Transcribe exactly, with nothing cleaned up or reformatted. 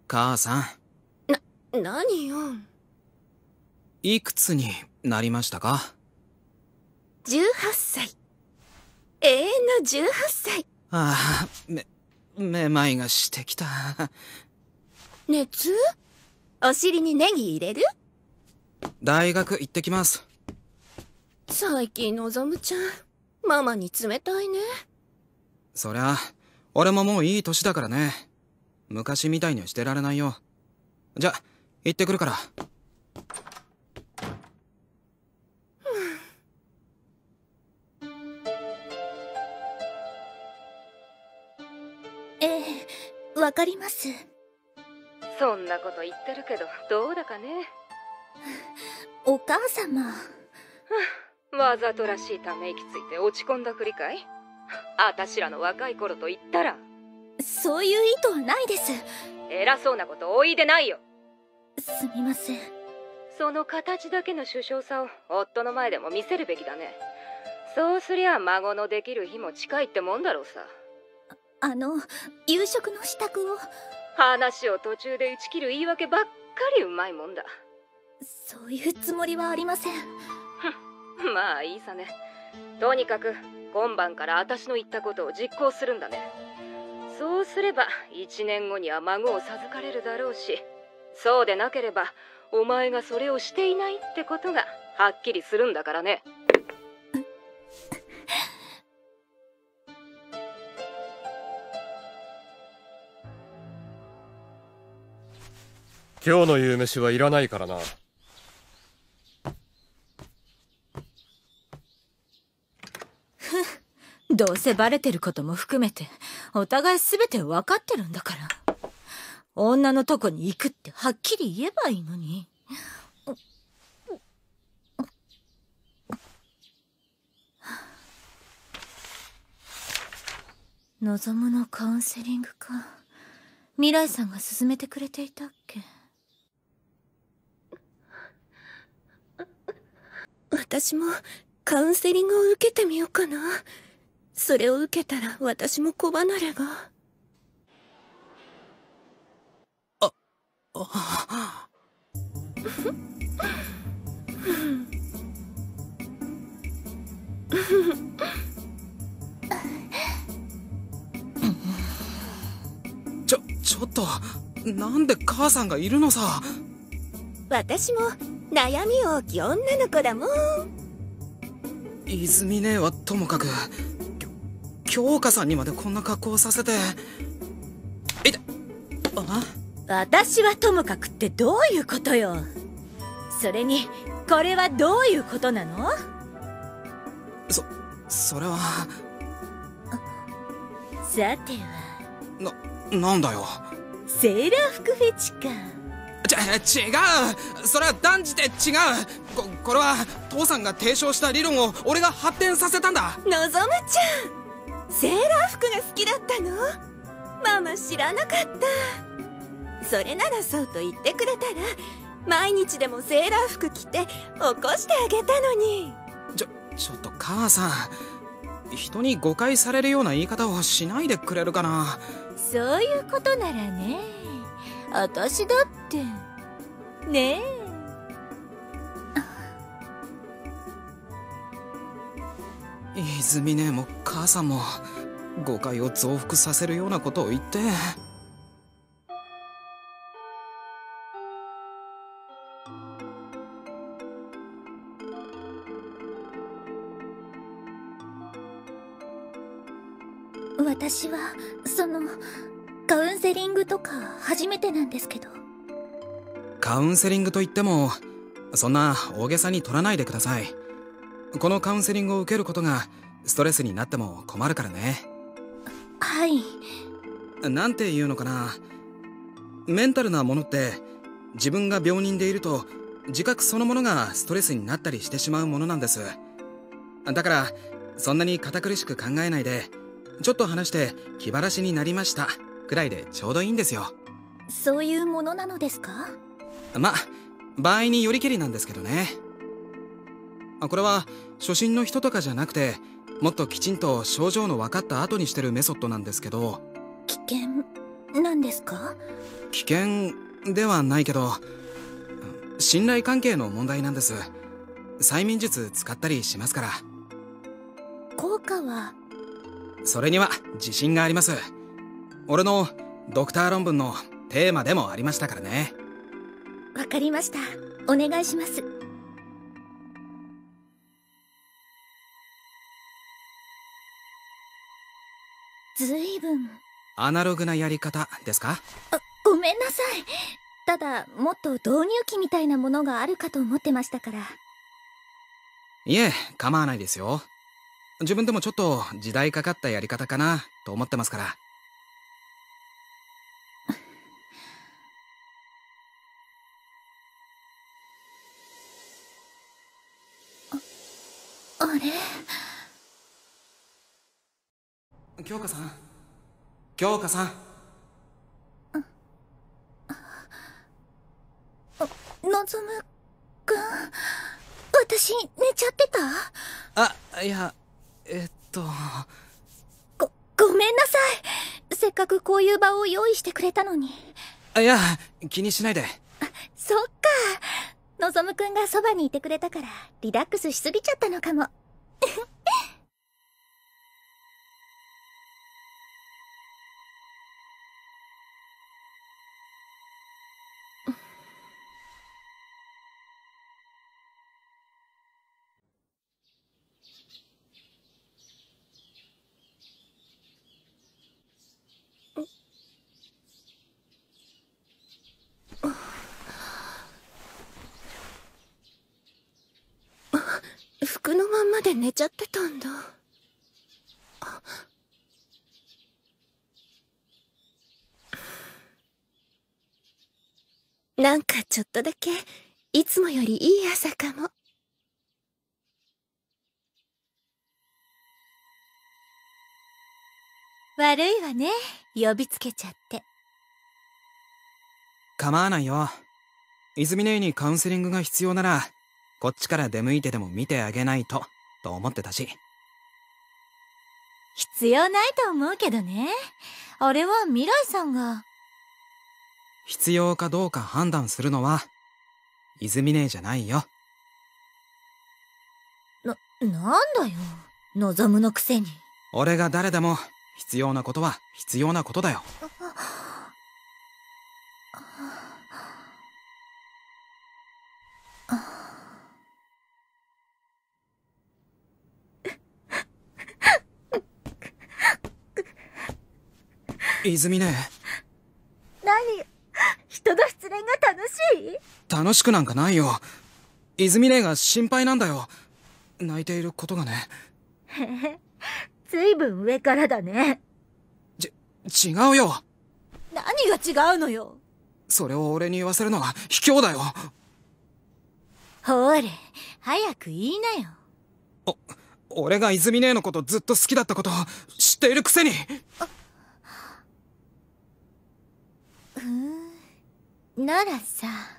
母さん。 な、何よ。 いくつになりましたか？ じゅうはっさい。永遠のじゅうはっさい。 ああ、め、めまいがしてきた。 熱？お尻にネギ入れる？ 大学行ってきます。 最近のぞむちゃん、ママに冷たいね。 そりゃ、俺ももういい年だからね。昔みたいにはしてられないよ。じゃ、行ってくるから。 ええ、わかります。 そんなこと言ってるけど、どうだかね。 お母様。 わざとらしいため息ついて落ち込んだふりかい？あたしらの若い頃と言ったら。 そういう意図はないです。 偉そうなことお言いでないよ。 すみません。 その形だけの殊勝さを夫の前でも見せるべきだね。そうすりゃ孫のできる日も近いってもんだろうさ。 あの、夕食の支度を。 話を途中で打ち切る言い訳ばっかりうまいもんだ。 そういうつもりはありません。 まあいいさね。とにかく今晩から私の言ったことを実行するんだね。そうすれば一年後には孫を授かれるだろうし、そうでなければお前がそれをしていないってことがはっきりするんだからね。 今日の夕飯はいらないからな。 どうせバレてることも含めてお互い全て分かってるんだから、女のとこに行くってはっきり言えばいいのに。望むのカウンセリングか。未来さんが勧めてくれていたっけ。 私もカウンセリングを受けてみようかな。それを受けたら私も子離れが。 あ、あちょ、ちょっと、なんで母さんがいるのさ。 私も悩み大きい女の子だもん。 泉姉はともかく、京香さんにまでこんな格好をさせて。いて、あ？ 私はともかくってどういうことよ。それにこれはどういうことなの？ そ、それは。 さては。 な、なんだよ。 セーラー服フェチか。 ち、違う。それは断じて違う。こ、これは父さんが提唱した理論を俺が発展させたんだ。 のぞむちゃん、セーラー服が好きだったの？ママ知らなかった。それならそうと言ってくれたら毎日でもセーラー服着て起こしてあげたのに。 ちょ、ちょっと母さん、人に誤解されるような言い方をしないでくれるかな。 そういうことならね、私だってねえ。泉姉も母さんも誤解を増幅させるようなことを言って。 私はそのカウンセリングとか初めてなんですけど。 カウンセリングといってもそんな大げさに取らないでください。このカウンセリングを受けることがストレスになっても困るからね。 はい。 なんていうのかな、メンタルなものって自分が病人でいると自覚そのものがストレスになったりしてしまうものなんです。だからそんなに堅苦しく考えないで、ちょっと話して気晴らしになりましたくらいでちょうどいいんですよ。 そういうものなのですか？ ま、場合によりけりなんですけどね。これは初心の人とかじゃなくて、もっときちんと症状の分かった後にしてるメソッドなんですけど。 危険なんですか？ 危険ではないけど、信頼関係の問題なんです。催眠術使ったりしますから。 効果は？ それには自信があります。俺のドクター論文のテーマでもありましたからね。 わかりました。お願いします。ずいぶんアナログなやり方ですか？ あ、ごめんなさい。ただもっと導入機みたいなものがあるかと思ってましたから。 いえ、構わないですよ。自分でもちょっと時代かかったやり方かなと思ってますから。 あ、あれ？ 京香さん、京香さん。 のぞむくん、私寝ちゃってた？ あ、いや、えっとご、ごめんなさい。せっかくこういう場を用意してくれたのに。 いや、気にしないで。 そっか。のぞむくんがそばにいてくれたからリラックスしすぎちゃったのかも。服のまんまで寝ちゃってたんだ。なんかちょっとだけいつもよりいい朝かも。 悪いわね、呼びつけちゃって。 構わないよ。泉姉にカウンセリングが必要ならこっちから出向いてでも見てあげないとと思ってたし。 必要ないと思うけどね。あれは未来さんが。 必要かどうか判断するのは泉姉じゃないよ。 な、なんだよ、望むのくせに。 俺が誰でも必要なことは必要なことだよ。泉姉。 何？人の失恋が楽しい？ 楽しくなんかないよ。泉姉が心配なんだよ。泣いていることがね。 へへ、ずいぶん上からだね。 ち、違うよ。 何が違うのよ。 それを俺に言わせるのは卑怯だよ。 ほれ、早く言いなよ。 お、俺が泉姉のことずっと好きだったこと知っているくせに。 ふーん、ならさ。